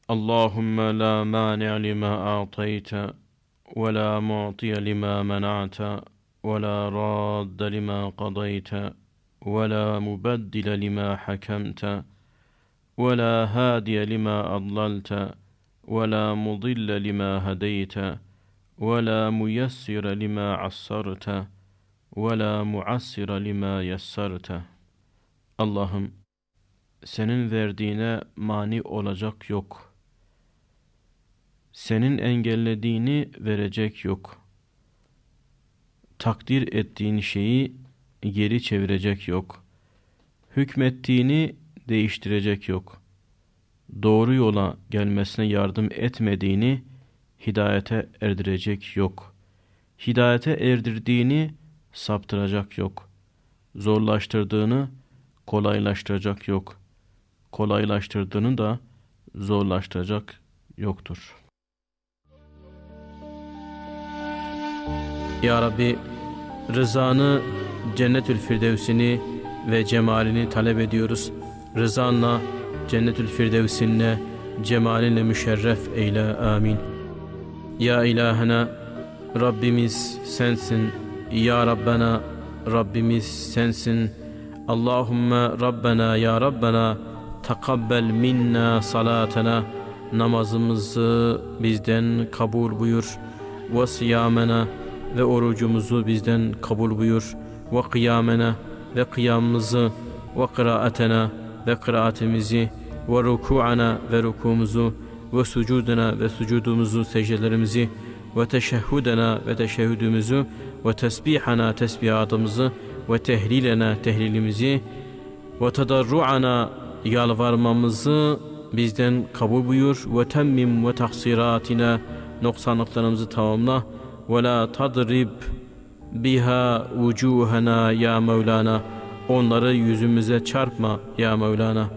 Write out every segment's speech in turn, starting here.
Allahümme la mani' lima a'tayta ve la mu'tiye lima mena'ta ve la radde lima qadayta ve la mubeddile lima hakemta ve la hadiye lima adlalta ve la mudille lima hedeyta ve la muyessire lima assarta ve la muassire lima yessarta. Allah'ım, senin verdiğine mani olacak yok. Senin engellediğini verecek yok. Takdir ettiğin şeyi geri çevirecek yok. Hükmettiğini değiştirecek yok. Doğru yola gelmesine yardım etmediğini hidayete erdirecek yok. Hidayete erdirdiğini saptıracak yok. Zorlaştırdığını kolaylaştıracak yok. Kolaylaştırdığını da zorlaştıracak yoktur. Ya Rabbi, rızanı, Cennetül Firdevsini ve cemalini talep ediyoruz. Rızanla, Cennetül Firdevsinle, cemalinle müşerref eyle. Amin. Ya ilahena, Rabbimiz sensin. Ya Rabbena, Rabbimiz sensin. Allahümme Rabbena ya Rabbena, takabbel minna salatena, namazımızı bizden kabul buyur. Ve siyamena, ve orucumuzu bizden kabul buyur. Ve kıyamena, ve kıyamımızı, ve kıraatena, ve kıraatimizi, ve ruku'ana, ve rukumuzu, ve sucudena, ve sucudumuzu, secdelerimizi, ve teşehhudena, ve teşehhüdümüzü, ve tesbihana, tesbihatımızı, ve tehlilena, tehlilimizi, ve tadarru'ana, yalvarmamızı bizden kabul buyur. Ve temmim ve taksiratina, noksanlıklarımızı tamamla. Ve la tadrib biha vucuhana ya Mevlana, onları yüzümüze çarpma ya Mevlana.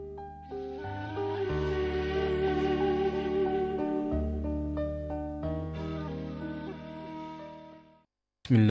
Bismillah.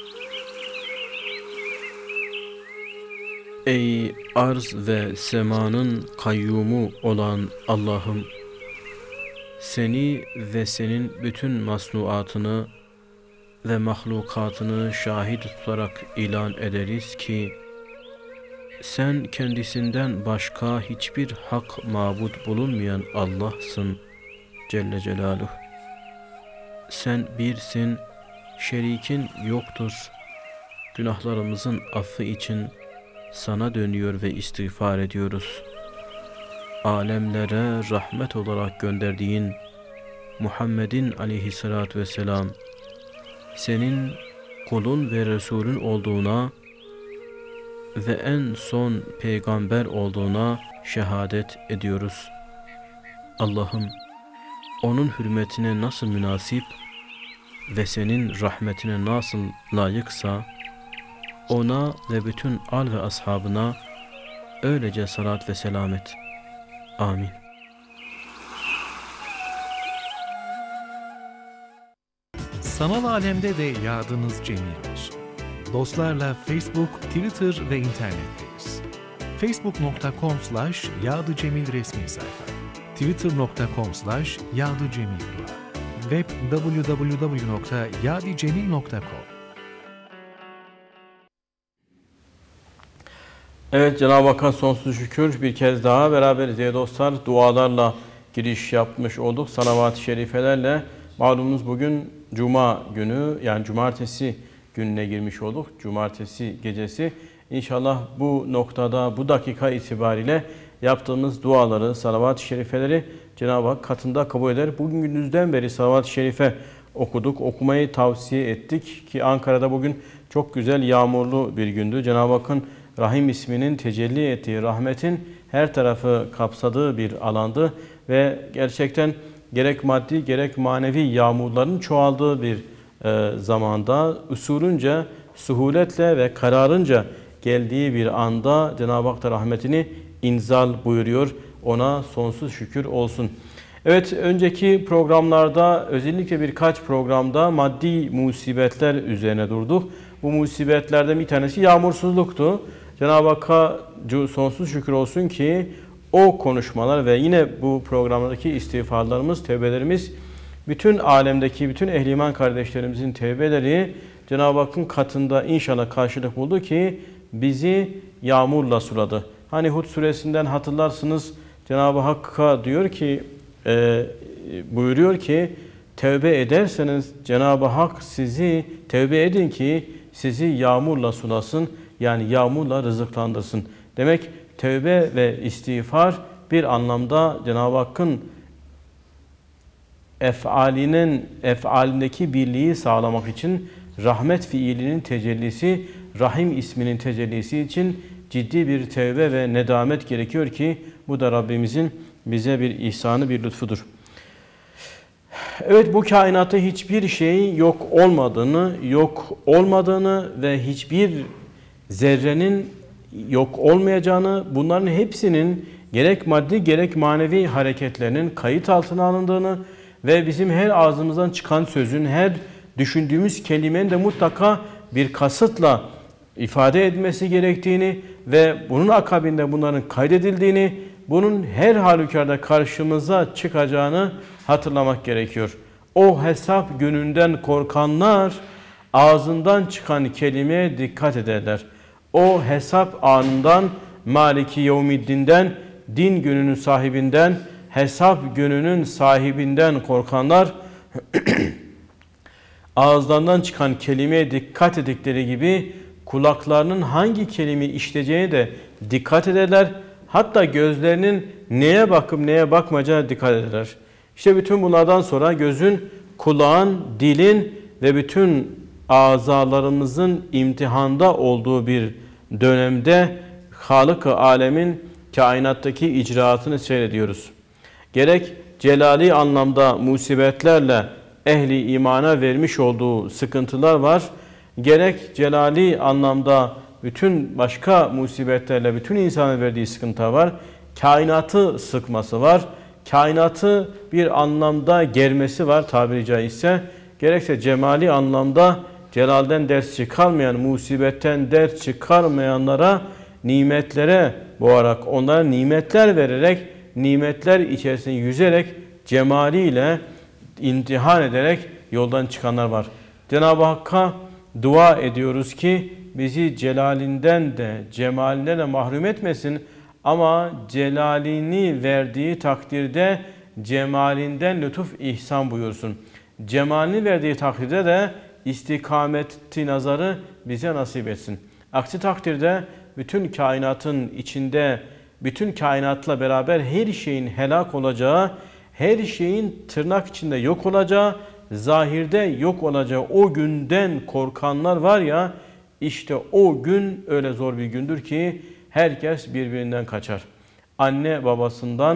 Ey arz ve semanın kayyumu olan Allah'ım, seni ve senin bütün masnuatını ve mahlukatını şahit tutarak ilan ederiz ki sen kendisinden başka hiçbir hak mabud bulunmayan Allah'sın Celle Celaluhu. Sen birsin, şerikin yoktur. Günahlarımızın affı için sana dönüyor ve istiğfar ediyoruz. Alemlere rahmet olarak gönderdiğin Muhammed'in aleyhissalatü vesselam, senin kulun ve Resulün olduğuna ve en son peygamber olduğuna şehadet ediyoruz. Allah'ım, onun hürmetine nasıl münasip ve senin rahmetine nasıl layıksa, ona ve bütün al ve ashabına öylece salat ve selam et. Amin. Sanal alemde de yadınız cemil olsun. Dostlarla Facebook, Twitter ve internetteyiz. facebook.com/yadıcemil resmi sayfa, twitter.com/yadıcemildua, web www.yadicemil.com. Evet, Cenab-ı Hakk'a sonsuz şükür, bir kez daha beraberiz ey dostlar. Dualarla giriş yapmış olduk, salavat-ı şerifelerle. Malumunuz bugün Cuma günü, yani Cumartesi gününe girmiş olduk. Cumartesi gecesi. İnşallah bu noktada, bu dakika itibariyle yaptığımız duaları, salavat-ı şerifeleri Cenab-ı Hak katında kabul eder. Bugün gündüzden beri salavat-ı şerife okuduk, okumayı tavsiye ettik ki Ankara'da bugün çok güzel yağmurlu bir gündü. Cenab-ı Hakk'ın Rahim isminin tecelli ettiği, rahmetin her tarafı kapsadığı bir alandı ve gerçekten gerek maddi gerek manevi yağmurların çoğaldığı bir zamanda usulünce, suhuletle ve kararınca geldiği bir anda Cenab-ı Hak da rahmetini inzal buyuruyor. Ona sonsuz şükür olsun. Evet, önceki programlarda özellikle birkaç programda maddi musibetler üzerine durduk. Bu musibetlerden bir tanesi yağmursuzluktu. Cenab-ı Hakk'a sonsuz şükür olsun ki o konuşmalar ve yine bu programdaki istiğfarlarımız, tevbelerimiz, bütün alemdeki bütün ehli iman kardeşlerimizin tevbeleri Cenab-ı Hakk'ın katında inşallah karşılık buldu ki bizi yağmurla suladı. Hani Hud suresinden hatırlarsınız, Cenab-ı Hakk'a diyor ki, buyuruyor ki tevbe ederseniz Cenab-ı Hak sizi tevbe edin ki sizi yağmurla sulasın, yani yağmurla rızıklandırsın. Demek tevbe ve istiğfar bir anlamda Cenab-ı Hakk'ın efalindeki birliği sağlamak için, rahmet fiilinin tecellisi, Rahim isminin tecellisi için ciddi bir tevbe ve nedamet gerekiyor ki bu da Rabbimizin bize bir ihsanı, bir lütfudur. Evet, bu kainatta hiçbir şey yok olmadığını ve hiçbir zerrenin yok olmayacağını, bunların hepsinin gerek maddi gerek manevi hareketlerinin kayıt altına alındığını ve bizim her ağzımızdan çıkan sözün, her düşündüğümüz kelimenin de mutlaka bir kasıtla ifade edilmesi gerektiğini ve bunun akabinde bunların kaydedildiğini, bunun her halükarda karşımıza çıkacağını hatırlamak gerekiyor. O hesap gününden korkanlar ağzından çıkan kelimeye dikkat ederler. O hesap anından, Maliki Yevmiddin'den, din gününün sahibinden, hesap gününün sahibinden korkanlar ağızlarından çıkan kelimeye dikkat ettikleri gibi kulaklarının hangi kelime işleyeceğine de dikkat ederler. Hatta gözlerinin neye bakıp neye bakmayacağına dikkat ederler. İşte bütün bunlardan sonra gözün, kulağın, dilin ve bütün azalarımızın imtihanda olduğu bir dönemde Halık-ı Alemin kainattaki icraatını seyrediyoruz. Gerek celali anlamda musibetlerle ehli imana vermiş olduğu sıkıntılar var, gerek celali anlamda bütün başka musibetlerle bütün insana verdiği sıkıntı var, kainatı sıkması var, kainatı bir anlamda germesi var tabiri caizse, gerekse cemali anlamda celalden ders çıkarmayan, musibetten ders çıkarmayanlara nimetlere boğarak, onlara nimetler vererek, nimetler içerisinde yüzerek, cemaliyle imtihan ederek yoldan çıkanlar var. Cenab-ı Hakk'a dua ediyoruz ki bizi celalinden de cemalinden de mahrum etmesin, ama celalini verdiği takdirde cemalinden lütuf ihsan buyursun. Cemalini verdiği takdirde de istikameti nazarı bize nasip etsin. Aksi takdirde bütün kainatın içinde, bütün kainatla beraber her şeyin helak olacağı, her şeyin tırnak içinde yok olacağı, zahirde yok olacağı o günden korkanlar var ya, işte o gün öyle zor bir gündür ki herkes birbirinden kaçar. Anne babasından,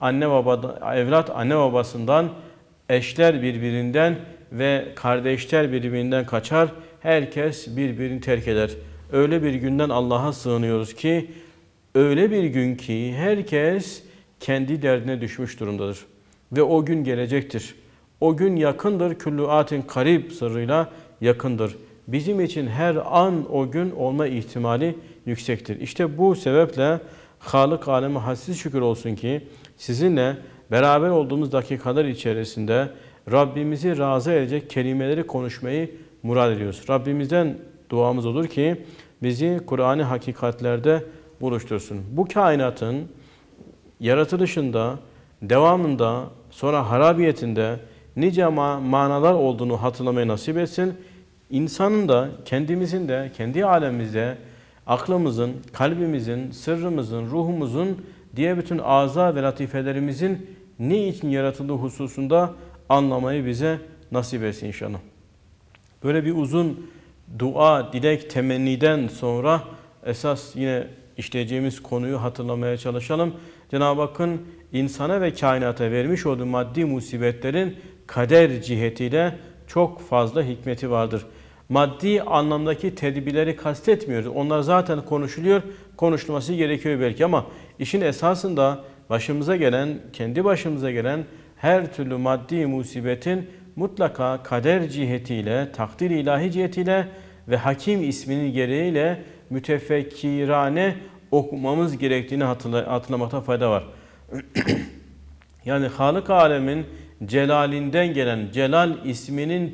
evlat anne babasından, eşler birbirinden ve kardeşler birbirinden kaçar. Herkes birbirini terk eder. Öyle bir günden Allah'a sığınıyoruz ki, öyle bir gün ki herkes kendi derdine düşmüş durumdadır. Ve o gün gelecektir. O gün yakındır. Küllü atin karib sırrıyla yakındır. Bizim için her an o gün olma ihtimali yüksektir. İşte bu sebeple Halık aleme hadsiz şükür olsun ki sizinle beraber olduğumuz dakikalar içerisinde Rabbimizi razı edecek kelimeleri konuşmayı murad ediyoruz. Rabbimizden duamız olur ki bizi Kur'an-ı hakikatlerde buluştursun. Bu kainatın yaratılışında, devamında, sonra harabiyetinde nice manalar olduğunu hatırlamayı nasip etsin. İnsanın da, kendimizin de, kendi alemimizde, aklımızın, kalbimizin, sırrımızın, ruhumuzun, diğer bütün aza ve latifelerimizin ne için yaratıldığı hususunda anlamayı bize nasip etsin inşallah. Böyle bir uzun dua, dilek, temenniden sonra esas yine işleyeceğimiz konuyu hatırlamaya çalışalım. Cenab-ı Hakk'ın insana ve kainata vermiş olduğu maddi musibetlerin kader cihetiyle çok fazla hikmeti vardır. Maddi anlamdaki tedbirleri kastetmiyoruz. Onlar zaten konuşuluyor, konuşulması gerekiyor belki, ama işin esasında başımıza gelen, kendi başımıza gelen her türlü maddi musibetin mutlaka kader cihetiyle, takdir ilahi cihetiyle ve Hakim isminin gereğiyle mütefekkirane okumamız gerektiğini hatırlamakta fayda var. Yani Halık alemin celalinden gelen, celal isminin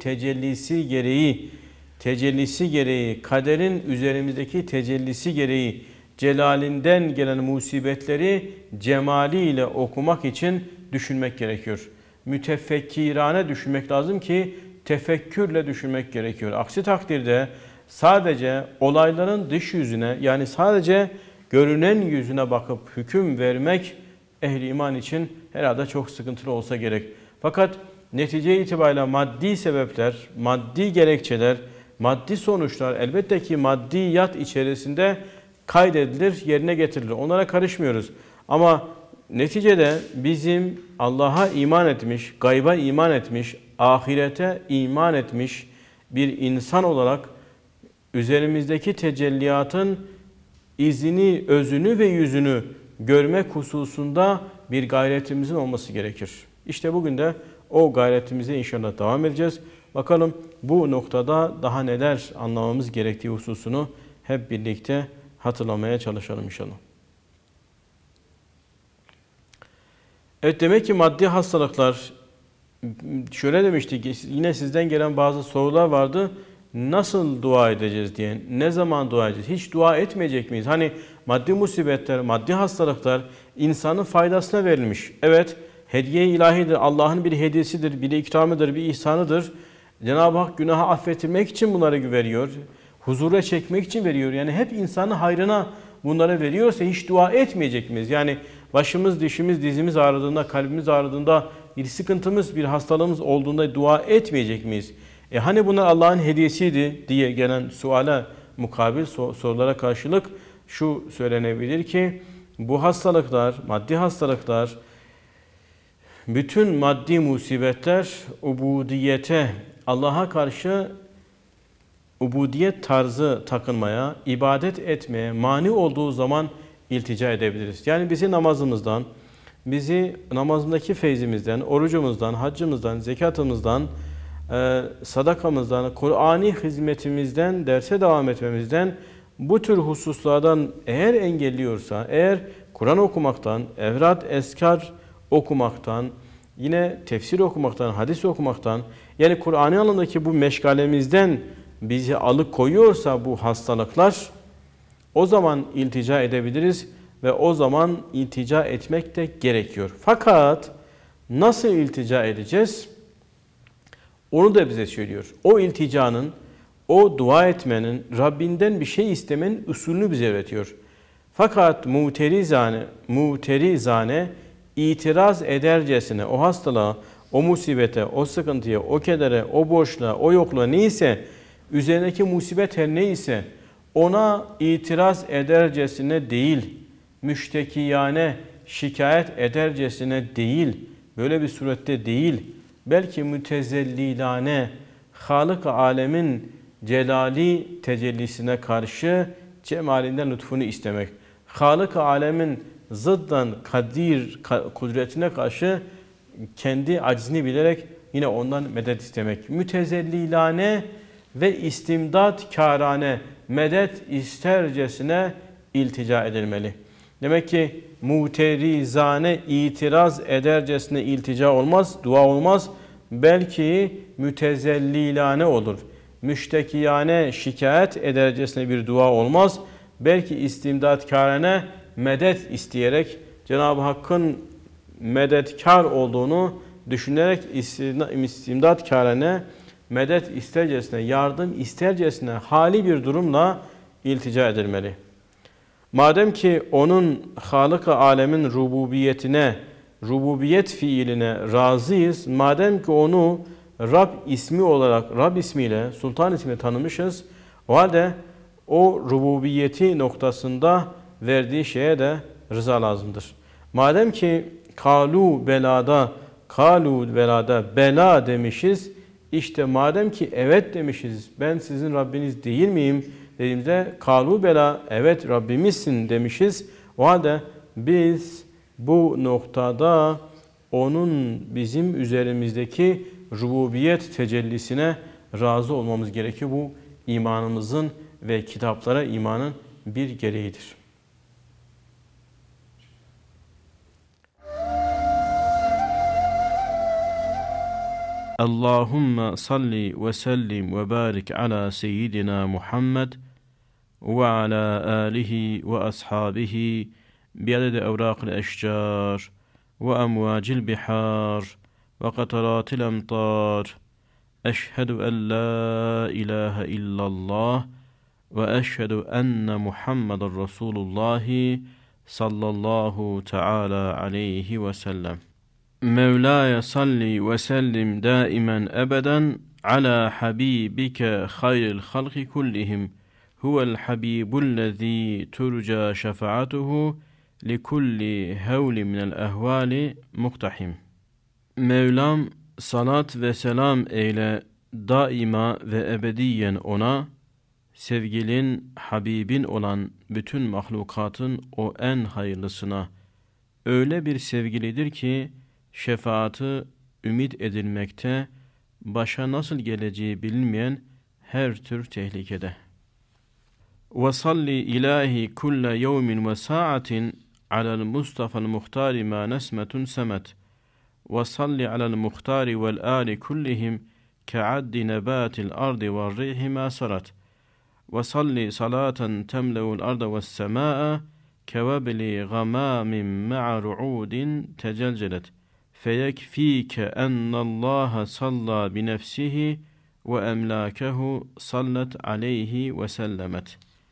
tecellisi gereği, kaderin üzerimizdeki tecellisi gereği, celalinden gelen musibetleri cemaliyle okumak için düşünmek gerekiyor. Mütefekkirane düşünmek lazım ki tefekkürle düşünmek gerekiyor. Aksi takdirde sadece olayların dış yüzüne, yani sadece görünen yüzüne bakıp hüküm vermek ehli iman için herhalde çok sıkıntılı olsa gerek. Fakat netice itibariyle maddi sebepler, maddi gerekçeler, maddi sonuçlar elbette ki maddiyat içerisinde kaydedilir, yerine getirilir. Onlara karışmıyoruz. Ama neticede bizim Allah'a iman etmiş, gayba iman etmiş, ahirete iman etmiş bir insan olarak üzerimizdeki tecelliyatın izini, özünü ve yüzünü görmek hususunda bir gayretimizin olması gerekir. İşte bugün de o gayretimize inşallah devam edeceğiz. Bakalım bu noktada daha neler anlamamız gerektiği hususunu hep birlikte hatırlamaya çalışalım inşallah. Evet, demek ki maddi hastalıklar, şöyle demiştik, yine sizden gelen bazı sorular vardı. Nasıl dua edeceğiz diye, ne zaman dua edeceğiz? Hiç dua etmeyecek miyiz? Hani maddi musibetler, maddi hastalıklar insanın faydasına verilmiş. Evet, hediye-i ilahidir, Allah'ın bir hediyesidir, bir ikramıdır, bir ihsanıdır. Cenab-ı Hak günahı affettirmek için bunları veriyor. Huzura çekmek için veriyor. Yani hep insanın hayrına bunları veriyorsa hiç dua etmeyecek miyiz? Yani başımız, dişimiz, dizimiz ağrıdığında, kalbimiz ağrıdığında, bir sıkıntımız, bir hastalığımız olduğunda dua etmeyecek miyiz? Hani bunlar Allah'ın hediyesiydi diye gelen suale mukabil sorulara karşılık şu söylenebilir ki bu hastalıklar, maddi hastalıklar, bütün maddi musibetler ubudiyete, Allah'a karşı ubudiyet tarzı takınmaya, ibadet etmeye mani olduğu zaman iltica edebiliriz. Yani bizi namazımızdan, bizi namazındaki feyzimizden, orucumuzdan, haccımızdan, zekatımızdan, sadakamızdan, Kur'ani hizmetimizden, derse devam etmemizden, bu tür hususlardan eğer engelliyorsa, eğer Kur'an okumaktan, evrat, eskar okumaktan, yine tefsir okumaktan, hadis okumaktan, yani Kur'an'ı alanındaki bu meşgalemizden bizi alıkoyuyorsa bu hastalıklar, o zaman iltica edebiliriz ve o zaman iltica etmek de gerekiyor. Fakat nasıl iltica edeceğiz? Onu da bize söylüyor. O ilticanın, o dua etmenin, Rabbinden bir şey istemenin usulünü bize öğretiyor. Fakat muterizane itiraz edercesine o hastalığa, o musibete, o sıkıntıya, o kedere, o boşluğa, o yokluğa neyse, üzerindeki musibet her neyse ona itiraz edercesine değil, müştekiyane şikayet edercesine değil, böyle bir surette değil, belki mütezellilane, Halık-ı alemin celali tecellisine karşı cemalinden lütfunu istemek. Halık-ı alemin zıddan kadir kudretine karşı kendi acizini bilerek yine ondan medet istemek. Mütezellilane ve istimdatkârane medet istercesine iltica edilmeli. Demek ki muterizane itiraz edercesine iltica olmaz, dua olmaz. Belki mütezellilane olur. Müştekiyane şikayet edercesine bir dua olmaz. Belki istimdatkârane medet isteyerek Cenab-ı Hakk'ın medetkar olduğunu düşünerek istimdatkârane medet istercesine, yardım istercesine hali bir durumla iltica edilmeli. Madem ki onun Halık-ı alemin rububiyetine, rububiyet fiiline razıyız, madem ki onu Rab ismi olarak, Rab ismiyle, Sultan ismiyle tanımışız, o halde o rububiyeti noktasında verdiği şeye de rıza lazımdır. Madem ki kalu belada bela demişiz, işte madem ki evet demişiz, ben sizin Rabbiniz değil miyim dediğimizde kalu bela, evet Rabbimizsin demişiz. O halde biz bu noktada onun bizim üzerimizdeki rububiyet tecellisine razı olmamız gerekiyor. Bu imanımızın ve kitaplara imanın bir gereğidir. Allahümme salli ve sellim ve barik ala seyyidina Muhammed ve ala alihi ve ashabihi بعدد أوراق الأشجار وأمواج البحار وقطرات الأمطار أشهد أن لا إله إلا الله وأشهد أن محمد رسول الله صلى الله تعالى عليه وسلم مولاي صل وسلم دائما أبدا على حبيبك خير الخلق كلهم هو الحبيب الذي ترجى شفاعته لِكُلِّ هَوْلٍ مِنَ الْأَهْوَالِ مُقْتَحِمٍ. Mevlam salat ve selam eyle daima ve ebediyen ona, sevgilin, Habibin olan bütün mahlukatın o en hayırlısına, öyle bir sevgilidir ki şefaatı ümit edilmekte, başa nasıl geleceği bilinmeyen her tür tehlikede. وَصَلِّ إِلَٰهِ كُلَّ يَوْمٍ وَسَاعَةٍ على المصطفى المختار ما نسمة سمت وصل على المختار والآل كلهم كعد نبات الأرض والريح ما سرت وصل صلاة تملأ الأرض والسماء كوبل غمام مع رعود تجلجلت فيكفيك أن الله صلى بنفسه وأملاكه صلت عليه وسلمت.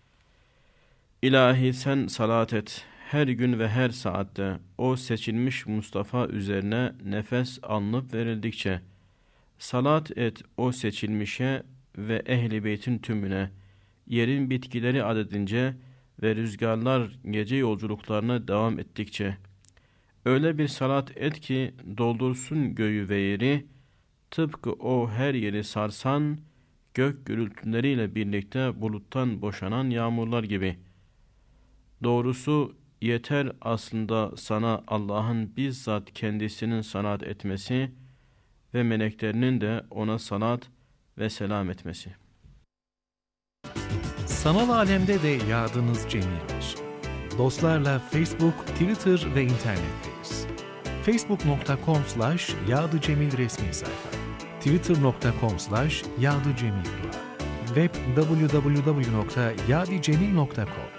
İlahi sen salat et. Her gün ve her saatte o seçilmiş Mustafa üzerine nefes alınıp verildikçe, salat et o seçilmişe ve ehli beytin tümüne, yerin bitkileri adedince ve rüzgarlar gece yolculuklarına devam ettikçe, öyle bir salat et ki doldursun göğü ve yeri, tıpkı o her yeri sarsan, gök gürültüleriyle birlikte buluttan boşanan yağmurlar gibi. Doğrusu, yeter aslında sana Allah'ın bizzat kendisinin salat etmesi ve meleklerinin de ona salat ve selam etmesi. Sanal alemde de yadınız cemil olsun. Dostlarla Facebook, Twitter ve internetteyiz. facebook.com/yadıcemil resmi sayfa, twitter.com/yadıcemildua, web www.yadicemil.com